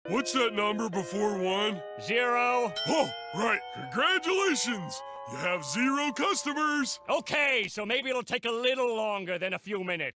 What's that number before 1? 0. Oh, right. Congratulations! You have 0 customers! Okay, so maybe it'll take a little longer than a few minutes.